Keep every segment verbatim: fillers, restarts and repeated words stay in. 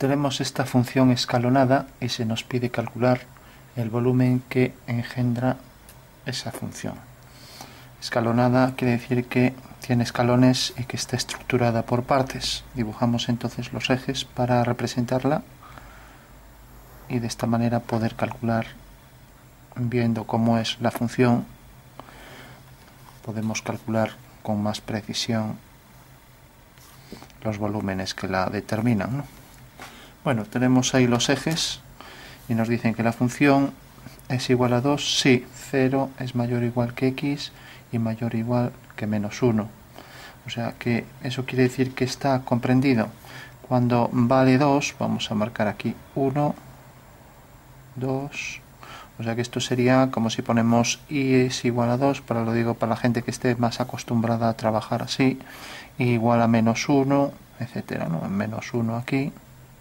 Tenemos esta función escalonada y se nos pide calcular el volumen que engendra esa función. Escalonada quiere decir que tiene escalones y que está estructurada por partes. Dibujamos entonces los ejes para representarla y de esta manera poder calcular, viendo cómo es la función, podemos calcular con más precisión los volúmenes que la determinan, ¿no? Bueno, tenemos ahí los ejes y nos dicen que la función es igual a dos si cero es mayor o igual que x y mayor o igual que menos uno. O sea que eso quiere decir que está comprendido. Cuando vale dos, vamos a marcar aquí uno, dos. O sea que esto sería como si ponemos y es igual a dos, pero lo digo para la gente que esté más acostumbrada a trabajar así, igual a menos uno, etcétera, ¿no? Menos uno aquí.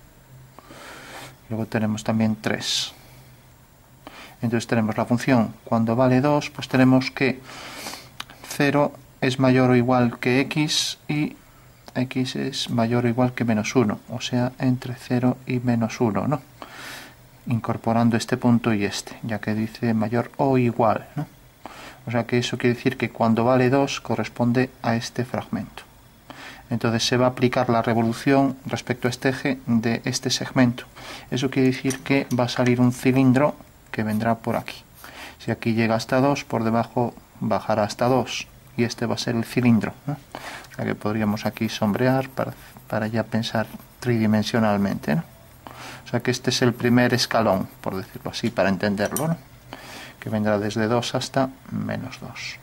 Luego tenemos también tres. Entonces tenemos la función. Cuando vale dos, pues tenemos que cero es mayor o igual que x y x es mayor o igual que menos uno. O sea, entre cero y menos uno, ¿no? Incorporando este punto y este, ya que dice mayor o igual, ¿no? O sea que eso quiere decir que cuando vale dos corresponde a este fragmento. Entonces se va a aplicar la revolución respecto a este eje de este segmento. Eso quiere decir que va a salir un cilindro que vendrá por aquí. Si aquí llega hasta dos, por debajo bajará hasta dos. Y este va a ser el cilindro, ¿no? O sea que podríamos aquí sombrear para, para ya pensar tridimensionalmente, ¿no? O sea que este es el primer escalón, por decirlo así, para entenderlo, ¿no? Que vendrá desde dos hasta menos dos.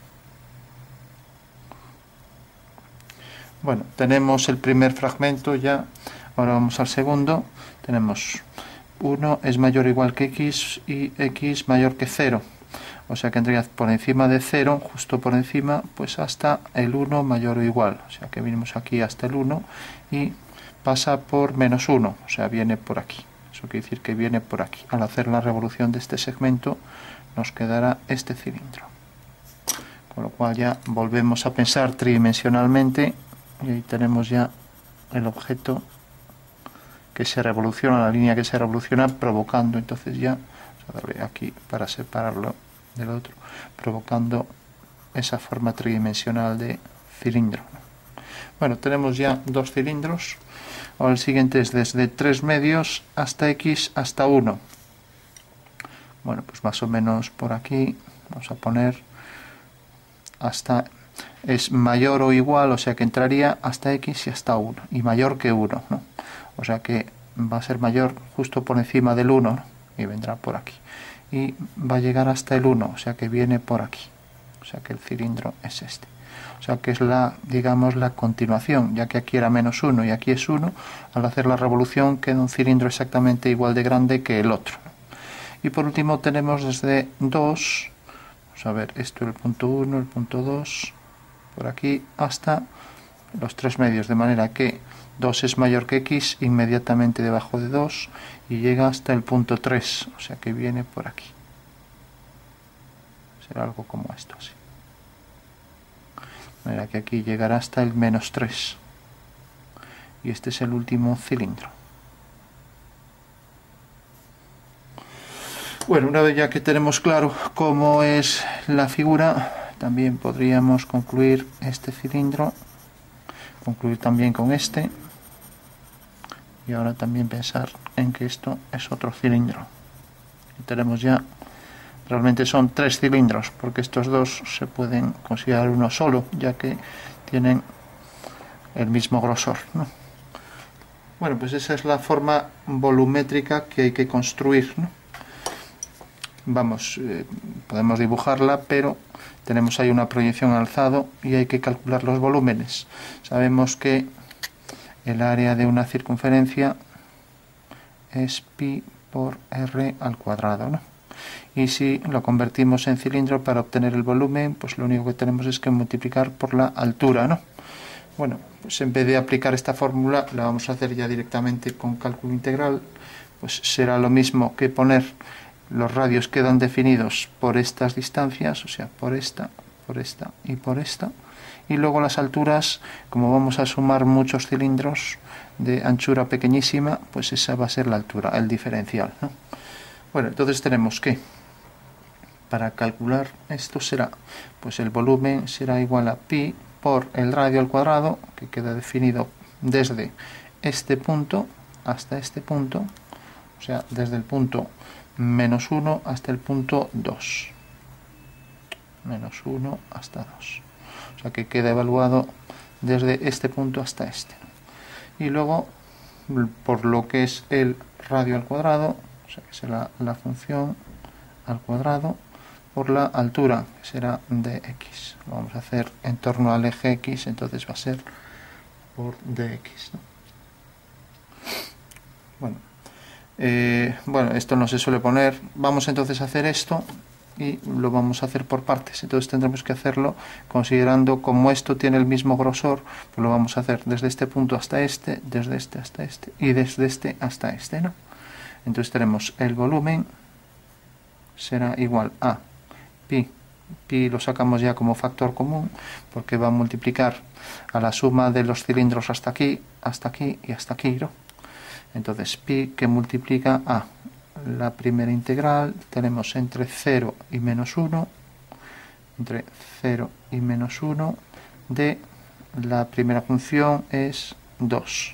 Bueno, tenemos el primer fragmento ya, ahora vamos al segundo. Tenemos uno es mayor o igual que x y x mayor que cero. O sea que entraría por encima de cero, justo por encima, pues hasta el uno mayor o igual. O sea que venimos aquí hasta el uno y pasa por menos uno, o sea, viene por aquí. Eso quiere decir que viene por aquí. Al hacer la revolución de este segmento nos quedará este cilindro. Con lo cual ya volvemos a pensar tridimensionalmente. Y ahí tenemos ya el objeto que se revoluciona, la línea que se revoluciona, provocando entonces ya, vamos a darle aquí para separarlo del otro, provocando esa forma tridimensional de cilindro. Bueno, tenemos ya dos cilindros. Ahora el siguiente es desde tres medios hasta x hasta uno. Bueno, pues más o menos por aquí vamos a poner hasta... es mayor o igual, o sea que entraría hasta x y hasta uno, y mayor que uno, ¿no? O sea que va a ser mayor justo por encima del uno, ¿no? Y vendrá por aquí. Y va a llegar hasta el uno, o sea que viene por aquí. O sea que el cilindro es este. O sea que es la, digamos, la continuación, ya que aquí era menos uno y aquí es uno, al hacer la revolución queda un cilindro exactamente igual de grande que el otro. Y por último tenemos desde dos, vamos a ver, esto es el punto uno, el punto dos... por aquí hasta los tres medios, de manera que dos es mayor que x inmediatamente debajo de dos y llega hasta el punto tres, o sea que viene por aquí. Será algo como esto, así. De manera que aquí llegará hasta el menos tres. Y este es el último cilindro. Bueno, una vez ya que tenemos claro cómo es la figura, también podríamos concluir este cilindro, concluir también con este, y ahora también pensar en que esto es otro cilindro. Y tenemos ya, realmente son tres cilindros, porque estos dos se pueden considerar uno solo, ya que tienen el mismo grosor, ¿no? Bueno, pues esa es la forma volumétrica que hay que construir, ¿no? Vamos, eh, podemos dibujarla, pero tenemos ahí una proyección alzado y hay que calcular los volúmenes. Sabemos que el área de una circunferencia es pi por r al cuadrado, ¿no? Y si lo convertimos en cilindro para obtener el volumen, pues lo único que tenemos es que multiplicar por la altura, ¿no? Bueno, pues en vez de aplicar esta fórmula, la vamos a hacer ya directamente con cálculo integral. Pues será lo mismo que poner... los radios quedan definidos por estas distancias, o sea, por esta, por esta y por esta. Y luego las alturas, como vamos a sumar muchos cilindros, de anchura pequeñísima, pues esa va a ser la altura, el diferencial, ¿no? Bueno, entonces tenemos que, para calcular esto será, pues el volumen será igual a pi por el radio al cuadrado, que queda definido desde este punto hasta este punto, o sea, desde el punto menos uno hasta el punto dos. Menos uno hasta dos. O sea que queda evaluado desde este punto hasta este. Y luego, por lo que es el radio al cuadrado, o sea que será la función al cuadrado, por la altura, que será dx. Lo vamos a hacer en torno al eje x, entonces va a ser por dx, ¿no? Bueno, eh, bueno, esto no se suele poner. Vamos entonces a hacer esto y lo vamos a hacer por partes. Entonces tendremos que hacerlo considerando como esto tiene el mismo grosor, pues lo vamos a hacer desde este punto hasta este, desde este hasta este y desde este hasta este, ¿no? Entonces tenemos el volumen será igual a pi. Pi lo sacamos ya como factor común porque va a multiplicar a la suma de los cilindros hasta aquí, hasta aquí y hasta aquí, ¿no? Entonces pi que multiplica a la primera integral, tenemos entre cero y menos uno, entre cero y menos uno de la primera función es dos,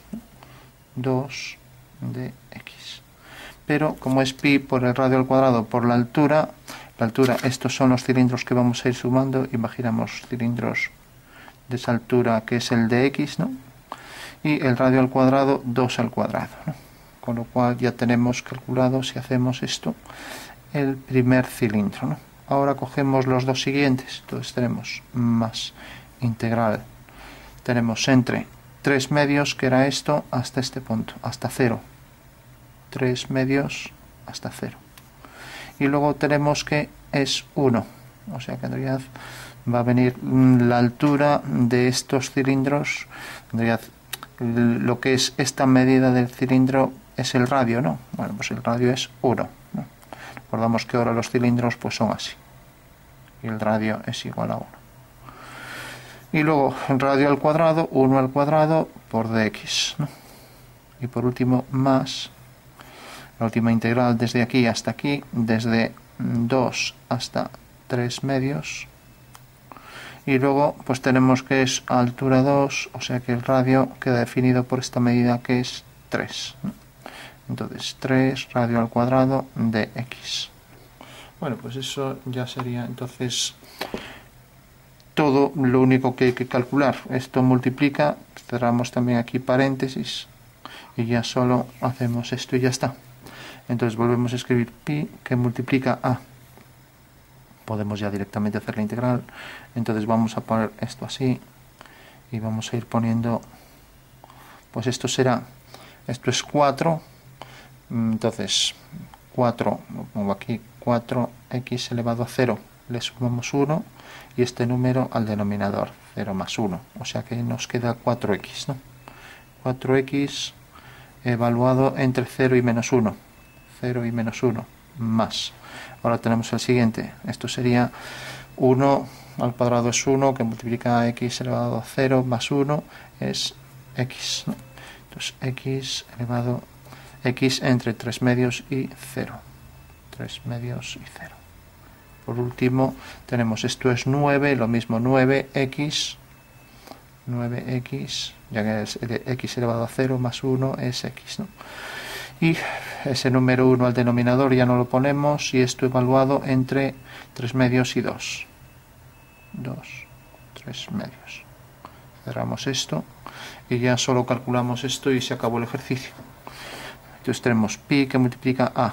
dos de x. Pero como es pi por el radio al cuadrado por la altura, la altura, estos son los cilindros que vamos a ir sumando, imaginamos cilindros de esa altura que es el de x, ¿no? Y el radio al cuadrado, dos al cuadrado, ¿no? Con lo cual ya tenemos calculado, si hacemos esto, el primer cilindro, ¿no? Ahora cogemos los dos siguientes, entonces tenemos más integral, tenemos entre tres medios, que era esto, hasta este punto, hasta cero, tres medios hasta cero. Y luego tenemos que es uno, o sea que en realidad va a venir la altura de estos cilindros, en realidad lo que es esta medida del cilindro es el radio, ¿no? Bueno, pues el radio es uno, ¿no? Recordamos que ahora los cilindros pues son así, y el radio es igual a uno. Y luego el radio al cuadrado, uno al cuadrado por dx, ¿no? Y por último más la última integral desde aquí hasta aquí, desde dos hasta tres medios. Y luego pues tenemos que es altura dos, o sea que el radio queda definido por esta medida que es tres, ¿no? Entonces tres radio al cuadrado de x. Bueno, pues eso ya sería entonces todo lo único que hay que calcular. Esto multiplica, cerramos también aquí paréntesis y ya solo hacemos esto y ya está. Entonces volvemos a escribir pi que multiplica a. Podemos ya directamente hacer la integral. Entonces vamos a poner esto así y vamos a ir poniendo, pues esto será, esto es cuatro, entonces cuatro, lo pongo aquí, cuatro x elevado a cero, le sumamos uno y este número al denominador, cero más uno, o sea que nos queda cuatro x, ¿no? cuatro x evaluado entre cero y menos uno, cero y menos uno, más. Ahora tenemos el siguiente, esto sería uno al cuadrado es uno, que multiplica a x elevado a cero más uno es x, ¿no? Entonces x elevado x entre tres medios y cero, tres medios y cero. Por último tenemos esto es nueve, lo mismo nueve x, nueve x, ya que es x elevado a cero más uno es x, ¿no? Y ese número uno al denominador ya no lo ponemos, y esto evaluado entre tres medios y dos, dos, tres medios. Cerramos esto y ya solo calculamos esto y se acabó el ejercicio. Entonces tenemos pi que multiplica a,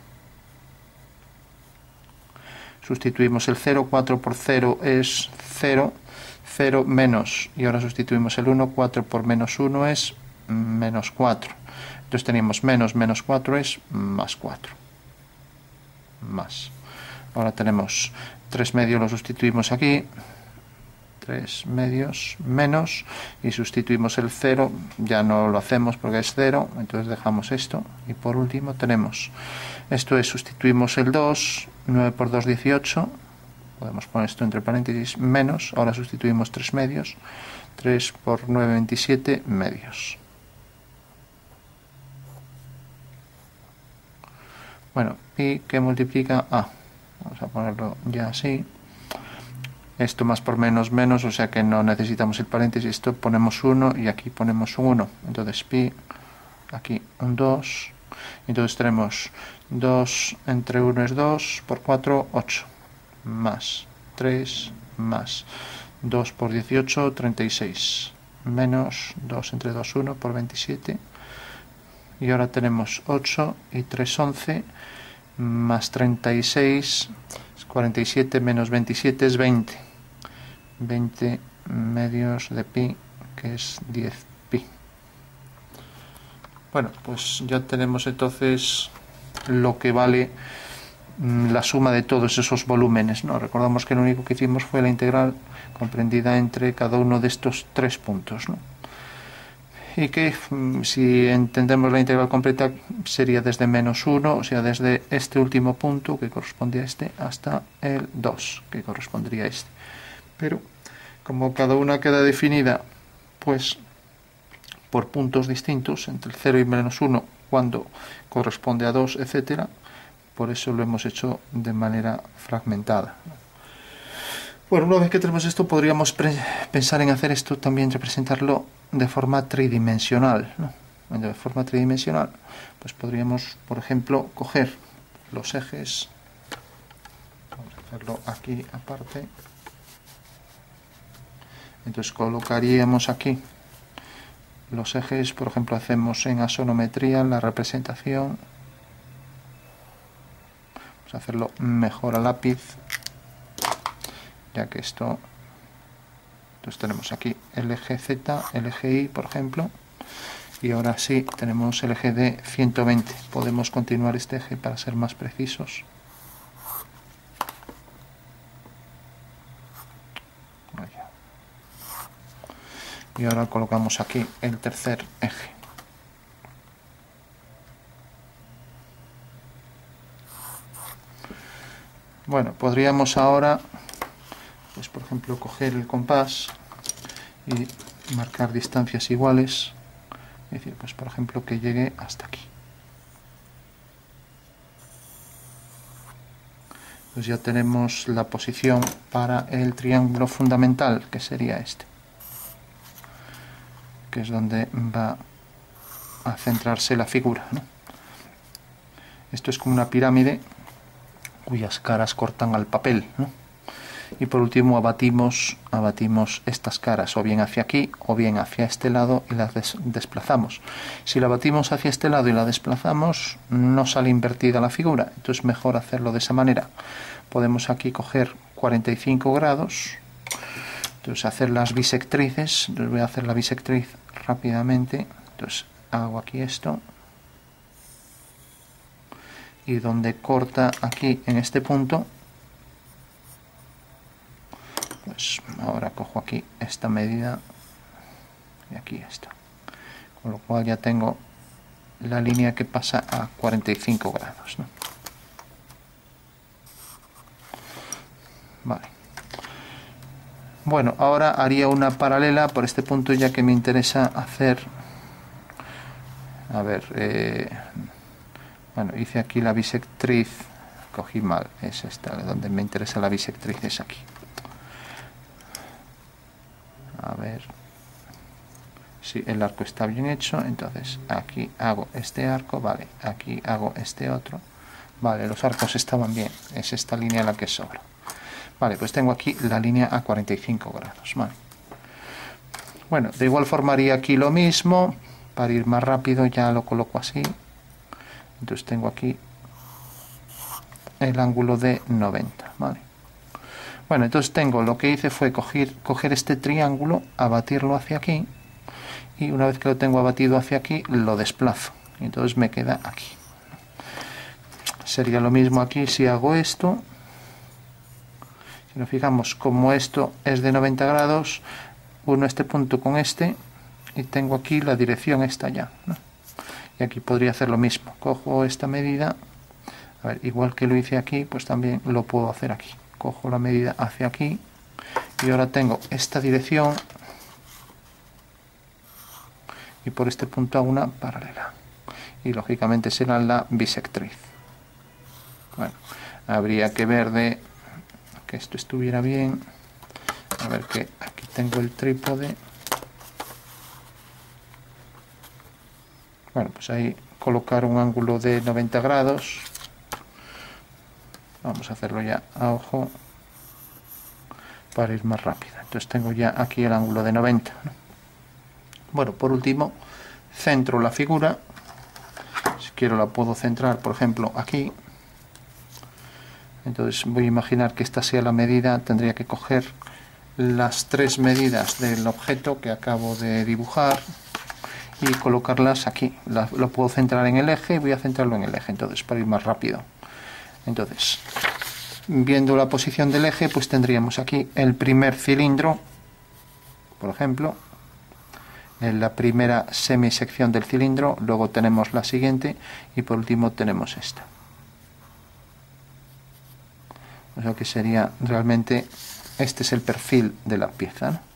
sustituimos el cero, cuatro por cero es cero, cero menos, y ahora sustituimos el uno, cuatro por menos uno es menos cuatro. Entonces teníamos menos, menos cuatro es más cuatro. Más. Ahora tenemos tres medios, lo sustituimos aquí. tres medios menos, y sustituimos el cero, ya no lo hacemos porque es cero, entonces dejamos esto. Y por último tenemos, esto es, sustituimos el dos, nueve por dos, dieciocho. Podemos poner esto entre paréntesis, menos, ahora sustituimos tres medios, tres por nueve, veintisiete medios. Bueno, pi que multiplica a, vamos a ponerlo ya así, esto más por menos menos, o sea que no necesitamos el paréntesis, esto ponemos uno y aquí ponemos un uno, entonces pi, aquí un dos, entonces tenemos dos entre uno es dos, por cuatro, ocho, más tres, más dos por dieciocho, treinta y seis, menos dos entre dos, uno por veintisiete, y ahora tenemos ocho y tres, once, más treinta y seis, es cuarenta y siete, menos veintisiete es veinte, veinte medios de pi, que es diez pi. Bueno, pues ya tenemos entonces lo que vale la suma de todos esos volúmenes, ¿no? Recordamos que lo único que hicimos fue la integral comprendida entre cada uno de estos tres puntos, ¿no? Y que si entendemos la integral completa sería desde menos uno, o sea, desde este último punto que corresponde a este hasta el dos, que correspondería a este. Pero como cada una queda definida pues por puntos distintos, entre el cero y menos uno, cuando corresponde a dos, etcétera, por eso lo hemos hecho de manera fragmentada. Bueno, una vez que tenemos esto, podríamos pensar en hacer esto también, representarlo de forma tridimensional, ¿no? De forma tridimensional, pues podríamos, por ejemplo, coger los ejes, vamos a hacerlo aquí aparte, entonces colocaríamos aquí los ejes, por ejemplo, hacemos en axonometría la representación, vamos a hacerlo mejor a lápiz, ya que esto, entonces tenemos aquí el eje Z, el eje Y, por ejemplo, y ahora sí tenemos el eje de ciento veinte. Podemos continuar este eje para ser más precisos. Y ahora colocamos aquí el tercer eje. Bueno, podríamos ahora, pues por ejemplo, coger el compás y marcar distancias iguales, es decir, pues por ejemplo que llegue hasta aquí. Pues ya tenemos la posición para el triángulo fundamental, que sería este, que es donde va a centrarse la figura, ¿no? Esto es como una pirámide cuyas caras cortan al papel, ¿no? Y por último abatimos, abatimos estas caras, o bien hacia aquí o bien hacia este lado, y las des desplazamos. Si la abatimos hacia este lado y la desplazamos, no sale invertida la figura, entonces mejor hacerlo de esa manera. Podemos aquí coger cuarenta y cinco grados, entonces hacer las bisectrices. Entonces voy a hacer la bisectriz rápidamente, entonces hago aquí esto, y donde corta aquí en este punto, pues ahora cojo aquí esta medida y aquí esta, con lo cual ya tengo la línea que pasa a cuarenta y cinco grados, ¿no? Vale. Bueno, ahora haría una paralela por este punto, ya que me interesa hacer, a ver, eh, bueno, hice aquí la bisectriz, cogí mal, es esta, donde me interesa la bisectriz es aquí. A ver, si sí, el arco está bien hecho, entonces aquí hago este arco, vale, aquí hago este otro, vale, los arcos estaban bien, es esta línea la que sobra. Vale, pues tengo aquí la línea a cuarenta y cinco grados, vale. Bueno, de igual forma haría aquí lo mismo, para ir más rápido ya lo coloco así, entonces tengo aquí el ángulo de noventa, vale. Bueno, entonces tengo, lo que hice fue coger, coger este triángulo, abatirlo hacia aquí, y una vez que lo tengo abatido hacia aquí, lo desplazo, y entonces me queda aquí. Sería lo mismo aquí si hago esto. Si nos fijamos, como esto es de noventa grados, uno este punto con este, y tengo aquí la dirección esta ya, ¿no? Y aquí podría hacer lo mismo, cojo esta medida, a ver, igual que lo hice aquí, pues también lo puedo hacer aquí. Cojo la medida hacia aquí y ahora tengo esta dirección y por este punto hago una paralela y lógicamente será la bisectriz. Bueno, habría que ver de que esto estuviera bien. A ver, que aquí tengo el trípode. Bueno, pues ahí colocar un ángulo de noventa grados. Vamos a hacerlo ya a ojo para ir más rápido. Entonces tengo ya aquí el ángulo de noventa, ¿no? Bueno, por último, centro la figura. Si quiero la puedo centrar, por ejemplo, aquí. Entonces voy a imaginar que esta sea la medida. Tendría que coger las tres medidas del objeto que acabo de dibujar y colocarlas aquí. La, lo puedo centrar en el eje y voy a centrarlo en el eje, entonces, para ir más rápido. Entonces, viendo la posición del eje, pues tendríamos aquí el primer cilindro, por ejemplo, en la primera semisección del cilindro, luego tenemos la siguiente y por último tenemos esta. O sea que sería realmente, este es el perfil de la pieza, ¿no?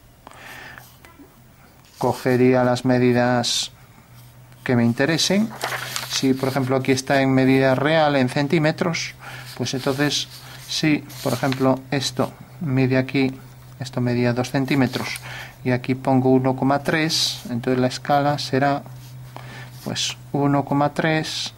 Cogería las medidas que me interesen. Si por ejemplo aquí está en medida real en centímetros, pues entonces si por ejemplo esto mide aquí, esto medía dos centímetros y aquí pongo uno coma tres, entonces la escala será pues uno coma tres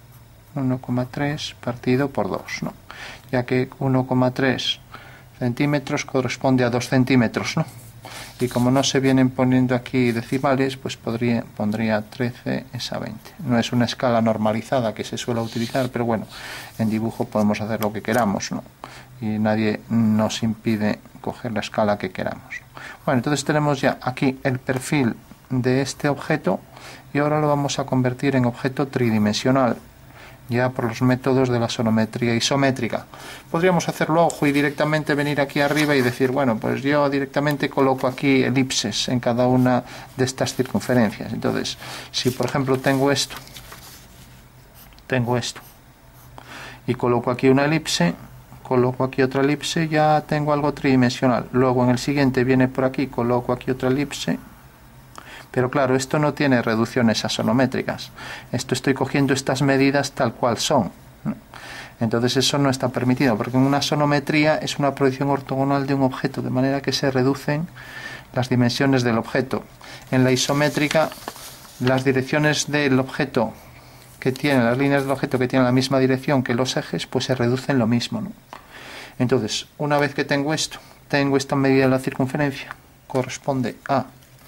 partido por dos, ¿no? Ya que uno coma tres centímetros corresponde a dos centímetros, ¿no? Y como no se vienen poniendo aquí decimales, pues podría, pondría trece es a veinte. No es una escala normalizada que se suele utilizar, pero bueno, en dibujo podemos hacer lo que queramos, ¿no? Y nadie nos impide coger la escala que queramos. Bueno, entonces tenemos ya aquí el perfil de este objeto y ahora lo vamos a convertir en objeto tridimensional, ya por los métodos de la sonometría isométrica. Podríamos hacerlo a ojo y directamente venir aquí arriba y decir, bueno, pues yo directamente coloco aquí elipses en cada una de estas circunferencias. Entonces, si por ejemplo tengo esto, tengo esto, y coloco aquí una elipse, coloco aquí otra elipse, ya tengo algo tridimensional. Luego en el siguiente viene por aquí, coloco aquí otra elipse. Pero claro, esto no tiene reducciones asonométricas. Esto estoy cogiendo estas medidas tal cual son, ¿no? Entonces eso no está permitido, porque en una sonometría es una proyección ortogonal de un objeto, de manera que se reducen las dimensiones del objeto. En la isométrica, las direcciones del objeto que tienen, las líneas del objeto que tienen la misma dirección que los ejes, pues se reducen lo mismo, ¿no? Entonces, una vez que tengo esto, tengo esta medida de la circunferencia, corresponde a...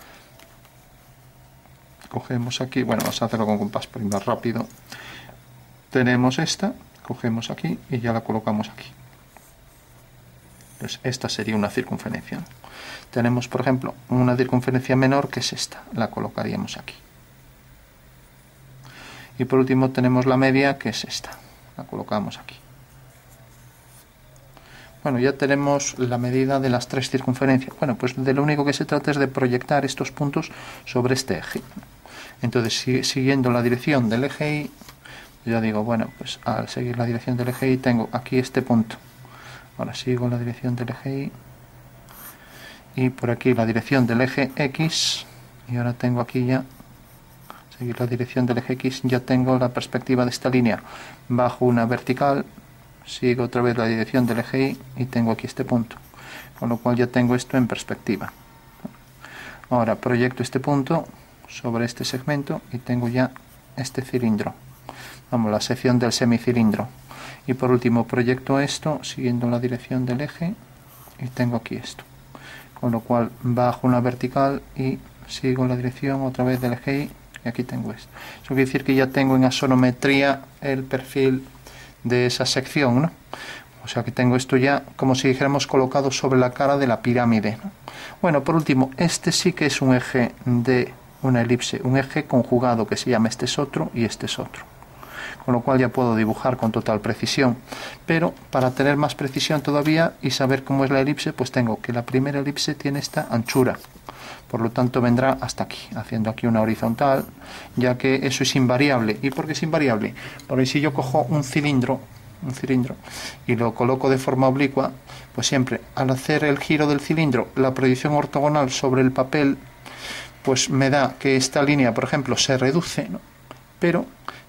Cogemos aquí, bueno, vamos a hacerlo con compás por ir más rápido. Tenemos esta, cogemos aquí y ya la colocamos aquí. Entonces, esta sería una circunferencia. Tenemos, por ejemplo, una circunferencia menor que es esta, la colocaríamos aquí. Y por último tenemos la media, que es esta, la colocamos aquí. Bueno, ya tenemos la medida de las tres circunferencias. Bueno, pues de lo único que se trata es de proyectar estos puntos sobre este eje. Entonces, si, siguiendo la dirección del eje Y, ya digo, bueno, pues al seguir la dirección del eje Y tengo aquí este punto. Ahora sigo la dirección del eje Y y por aquí la dirección del eje X, y ahora tengo aquí ya, seguir la dirección del eje X, ya tengo la perspectiva de esta línea. Bajo una vertical, sigo otra vez la dirección del eje Y y tengo aquí este punto, con lo cual ya tengo esto en perspectiva. Ahora proyecto este punto sobre este segmento y tengo ya este cilindro, vamos, la sección del semicilindro. Y por último proyecto esto siguiendo la dirección del eje y tengo aquí esto, con lo cual bajo una vertical y sigo la dirección otra vez del eje Y y aquí tengo esto. Eso quiere decir que ya tengo en asonometría el perfil de esa sección, ¿no? O sea que tengo esto ya como si dijéramos colocado sobre la cara de la pirámide, ¿no? Bueno, por último, este sí que es un eje de una elipse, un eje conjugado que se llama, este es otro y este es otro. Con lo cual ya puedo dibujar con total precisión. Pero para tener más precisión todavía y saber cómo es la elipse, pues tengo que la primera elipse tiene esta anchura. Por lo tanto vendrá hasta aquí, haciendo aquí una horizontal, ya que eso es invariable. ¿Y por qué es invariable? Porque si yo cojo un cilindro, un cilindro y lo coloco de forma oblicua, pues siempre al hacer el giro del cilindro, la proyección ortogonal sobre el papel, pues me da que esta línea, por ejemplo, se reduce, ¿no? Pero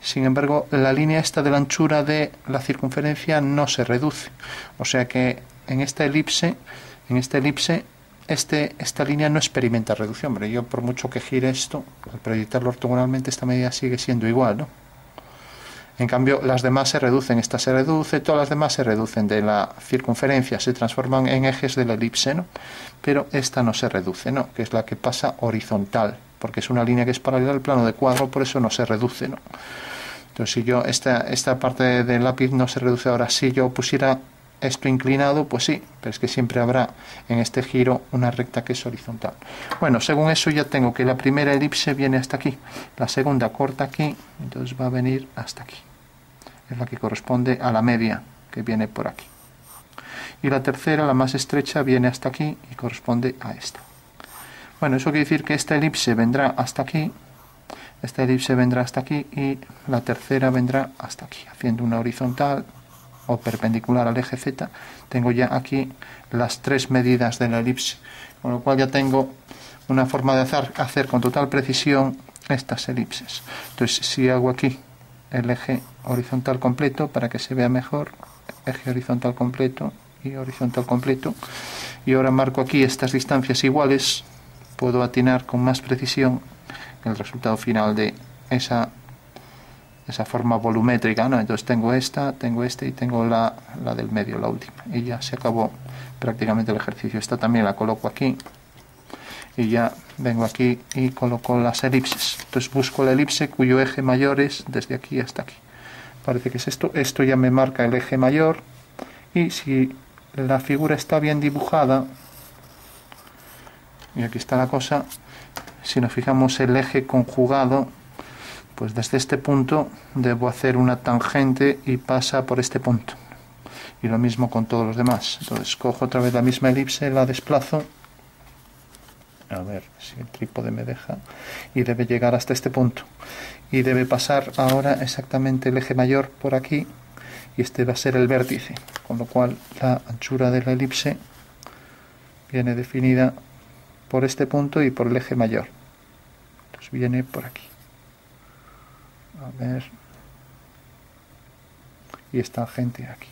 Sin embargo, la línea esta de la anchura de la circunferencia no se reduce. O sea que en esta elipse, en esta elipse, este, esta línea no experimenta reducción. Hombre, yo por mucho que gire esto, al proyectarlo ortogonalmente, esta medida sigue siendo igual, ¿no? En cambio, las demás se reducen, esta se reduce, todas las demás se reducen de la circunferencia, se transforman en ejes de la elipse, ¿no? Pero esta no se reduce, ¿no? Que es la que pasa horizontal, porque es una línea que es paralela al plano de cuadro, por eso no se reduce, ¿no? Entonces, si yo, esta, esta parte del lápiz no se reduce ahora, si yo pusiera esto inclinado, pues sí, pero es que siempre habrá en este giro una recta que es horizontal. Bueno, según eso ya tengo que la primera elipse viene hasta aquí, la segunda corta aquí, entonces va a venir hasta aquí. Es la que corresponde a la media que viene por aquí. Y la tercera, la más estrecha, viene hasta aquí y corresponde a esta. Bueno, eso quiere decir que esta elipse vendrá hasta aquí, esta elipse vendrá hasta aquí y la tercera vendrá hasta aquí, haciendo una horizontal o perpendicular al eje Z. Tengo ya aquí las tres medidas de la elipse, con lo cual ya tengo una forma de hacer, hacer con total precisión estas elipses. Entonces, si hago aquí el eje horizontal completo para que se vea mejor, eje horizontal completo y horizontal completo, y ahora marco aquí estas distancias iguales, puedo atinar con más precisión el resultado final de esa esa forma volumétrica, ¿no? Entonces tengo esta, tengo este y tengo la, la del medio, la última, y ya se acabó prácticamente el ejercicio. Esta también la coloco aquí y ya vengo aquí y coloco las elipses. Entonces busco la elipse cuyo eje mayor es desde aquí hasta aquí. Parece que es esto. Esto ya me marca el eje mayor, y si la figura está bien dibujada, y aquí está la cosa, si nos fijamos el eje conjugado, pues desde este punto debo hacer una tangente y pasa por este punto. Y lo mismo con todos los demás. Entonces cojo otra vez la misma elipse, la desplazo, a ver si el trípode me deja, y debe llegar hasta este punto. Y debe pasar ahora exactamente el eje mayor por aquí, y este va a ser el vértice, con lo cual la anchura de la elipse viene definida por este punto y por el eje mayor. Entonces viene por aquí. A ver, y esta tangente aquí,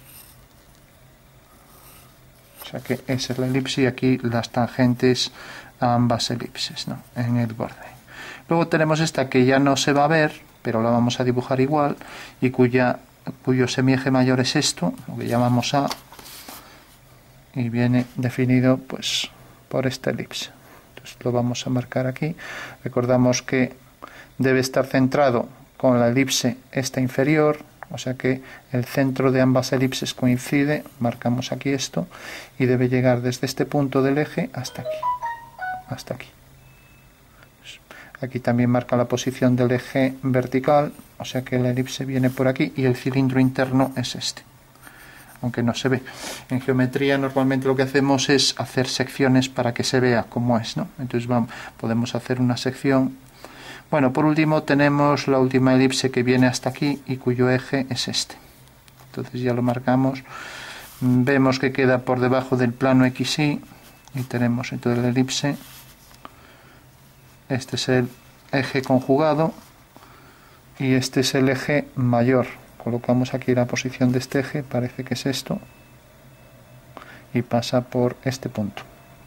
o sea que esa es la elipse, y aquí las tangentes a ambas elipses, ¿no? En el borde. Luego tenemos esta que ya no se va a ver, pero la vamos a dibujar igual, y cuya, cuyo semieje mayor es esto, lo que llamamos A, y viene definido pues por esta elipse. Entonces lo vamos a marcar aquí. Recordamos que debe estar centrado con la elipse esta inferior, o sea que el centro de ambas elipses coincide, marcamos aquí esto, y debe llegar desde este punto del eje hasta aquí, hasta aquí. Aquí también marca la posición del eje vertical, o sea que la elipse viene por aquí y el cilindro interno es este, aunque no se ve. En geometría normalmente lo que hacemos es hacer secciones para que se vea cómo es, ¿no? Entonces vamos, podemos hacer una sección. Bueno, por último tenemos la última elipse que viene hasta aquí y cuyo eje es este. Entonces ya lo marcamos. Vemos que queda por debajo del plano equis y y tenemos entonces la elipse. Este es el eje conjugado y este es el eje mayor. Colocamos aquí la posición de este eje, parece que es esto, y pasa por este punto.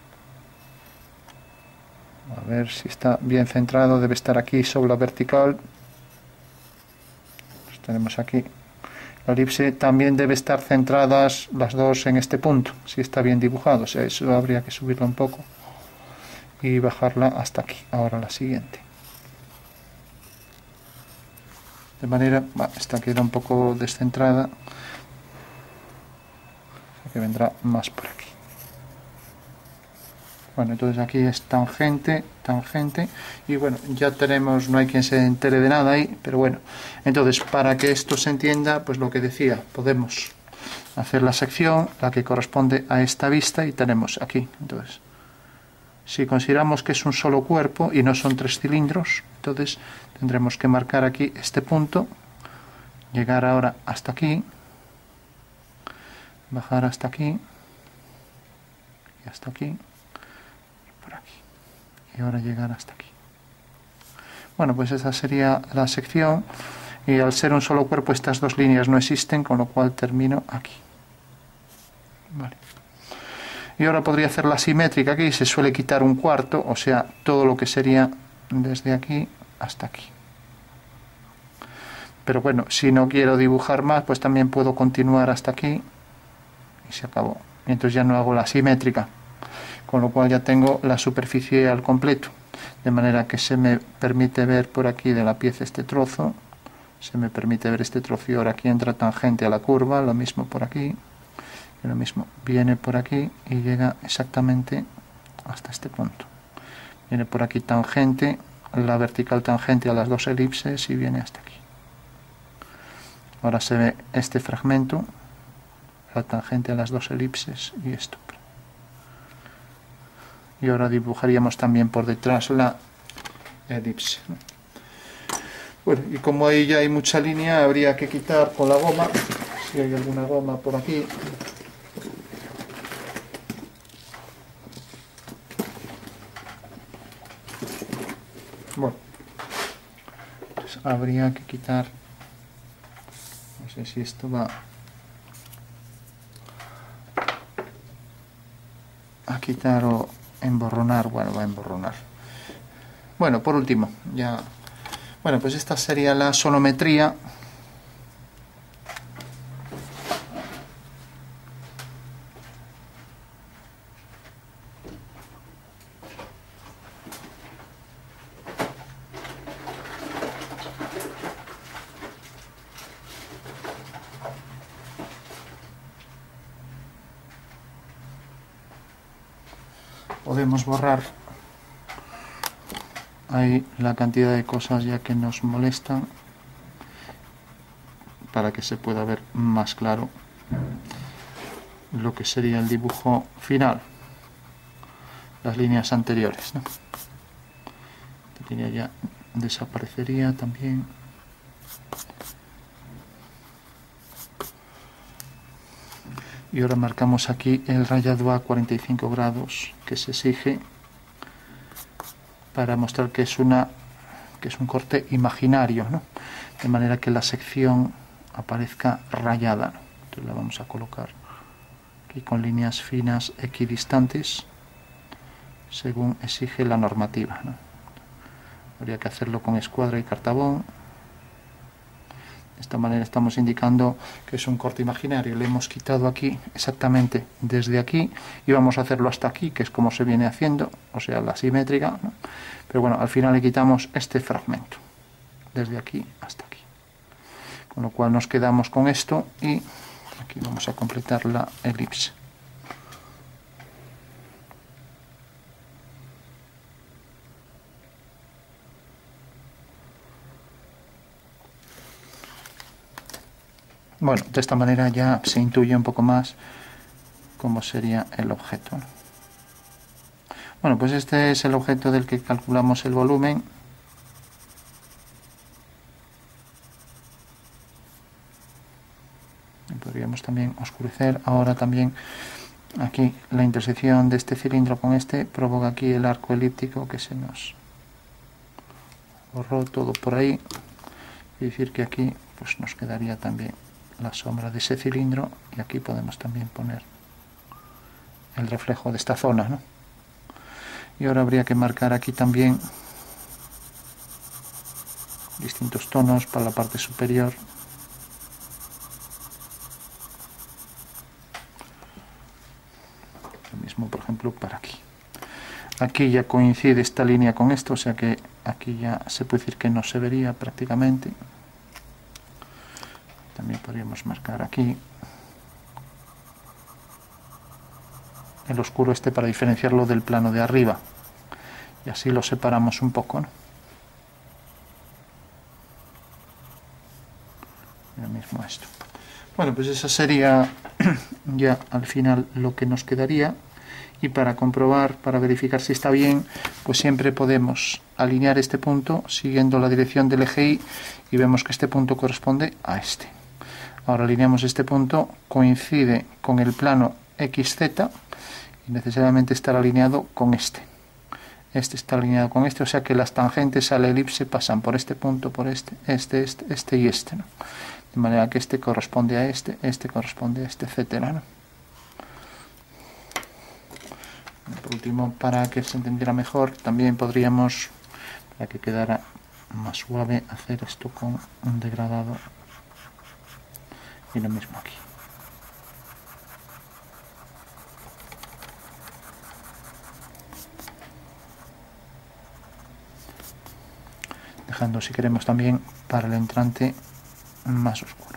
A ver si está bien centrado, debe estar aquí sobre la vertical. Pues tenemos aquí la elipse, también debe estar centradas las dos en este punto, si está bien dibujado, o sea, eso habría que subirlo un poco y bajarla hasta aquí. Ahora la siguiente. De manera, bah, esta queda un poco descentrada, que vendrá más por aquí. Bueno, entonces aquí es tangente, tangente, y bueno, ya tenemos, no hay quien se entere de nada ahí, pero bueno, entonces para que esto se entienda, pues lo que decía, podemos hacer la sección, la que corresponde a esta vista, y tenemos aquí, entonces, si consideramos que es un solo cuerpo y no son tres cilindros, entonces tendremos que marcar aquí este punto, llegar ahora hasta aquí, bajar hasta aquí, y hasta aquí, y ahora llegar hasta aquí. Bueno, pues esa sería la sección. y al ser un solo cuerpo estas dos líneas no existen, con lo cual termino aquí. Vale. Y ahora podría hacer la simétrica. Aquí se suele quitar un cuarto, o sea, todo lo que sería desde aquí hasta aquí. Pero bueno, si no quiero dibujar más, pues también puedo continuar hasta aquí y se acabó. Y entonces ya no hago la simétrica, con lo cual ya tengo la superficie al completo, de manera que se me permite ver por aquí de la pieza este trozo, se me permite ver este trozo, y ahora aquí entra tangente a la curva, lo mismo por aquí, y lo mismo viene por aquí y llega exactamente hasta este punto. Viene por aquí tangente, la vertical tangente a las dos elipses y viene hasta aquí. Ahora se ve este fragmento, la tangente a las dos elipses y esto. Y ahora dibujaríamos también por detrás la elipse. Bueno, y como ahí ya hay mucha línea, habría que quitar con la goma, si hay alguna goma por aquí. Bueno, pues habría que quitar, no sé si esto va a quitar o emborronar. Bueno, va a emborronar. Bueno, por último, ya... Bueno, pues esta sería la sonometría. Podemos borrar ahí la cantidad de cosas ya que nos molestan para que se pueda ver más claro lo que sería el dibujo final, las líneas anteriores, ¿no? Esta línea ya desaparecería también. Y ahora marcamos aquí el rayado a cuarenta y cinco grados que se exige para mostrar que es una que es un corte imaginario, ¿no? De manera que la sección aparezca rayada, ¿no? Entonces la vamos a colocar aquí con líneas finas equidistantes según exige la normativa, ¿no? Habría que hacerlo con escuadra y cartabón. De esta manera estamos indicando que es un corte imaginario. Le hemos quitado aquí exactamente desde aquí y vamos a hacerlo hasta aquí, que es como se viene haciendo, o sea, la simétrica, ¿no? Pero bueno, al final le quitamos este fragmento desde aquí hasta aquí, con lo cual nos quedamos con esto y aquí vamos a completar la elipse. Bueno, de esta manera ya se intuye un poco más cómo sería el objeto. Bueno, pues este es el objeto del que calculamos el volumen. Podríamos también oscurecer. Ahora también aquí la intersección de este cilindro con este provoca aquí el arco elíptico que se nos borró todo por ahí. Es decir que aquí pues nos quedaría también la sombra de ese cilindro y aquí podemos también poner el reflejo de esta zona, ¿no? Y ahora habría que marcar aquí también distintos tonos para la parte superior. Lo mismo, por ejemplo, para aquí. Aquí ya coincide esta línea con esto, o sea que aquí ya se puede decir que no se vería prácticamente. También podríamos marcar aquí el oscuro este para diferenciarlo del plano de arriba y así lo separamos un poco, ¿no? Y lo mismo esto. Bueno, pues eso sería ya al final lo que nos quedaría, y para comprobar, para verificar si está bien, pues siempre podemos alinear este punto siguiendo la dirección del eje Y y vemos que este punto corresponde a este. Ahora alineamos este punto, coincide con el plano equis zeta y necesariamente estará alineado con este. este está alineado con este, o sea que las tangentes a la elipse pasan por este punto, por este, este, este, este y este, ¿no? De manera que este corresponde a este, este corresponde a este, etcétera, ¿no? Por último, para que se entendiera mejor, también podríamos, para que quedara más suave, hacer esto con un degradado y lo mismo aquí. Dejando, si queremos, también para el entrante más oscuro.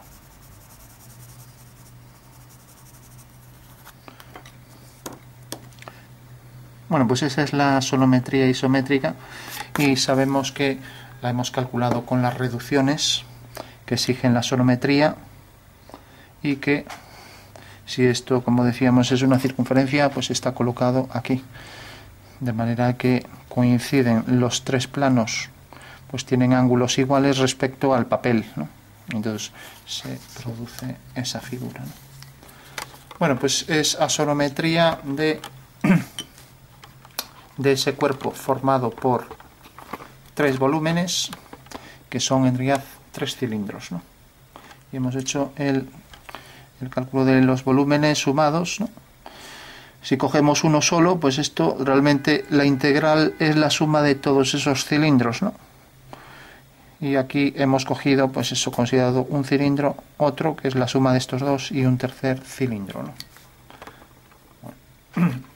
Bueno, pues esa es la sonometría isométrica y sabemos que la hemos calculado con las reducciones que exigen la sonometría y que si esto, como decíamos, es una circunferencia, pues está colocado aquí, de manera que coinciden los tres planos, pues tienen ángulos iguales respecto al papel, ¿no? Entonces se produce esa figura, ¿no? Bueno, pues es asonometría de de ese cuerpo formado por tres volúmenes que son en realidad tres cilindros, ¿no? Y hemos hecho el, el cálculo de los volúmenes sumados, ¿no? Si cogemos uno solo, pues esto realmente la integral es la suma de todos esos cilindros, ¿no? Y aquí hemos cogido, pues eso, considerado un cilindro, otro que es la suma de estos dos y un tercer cilindro, ¿no? Bueno.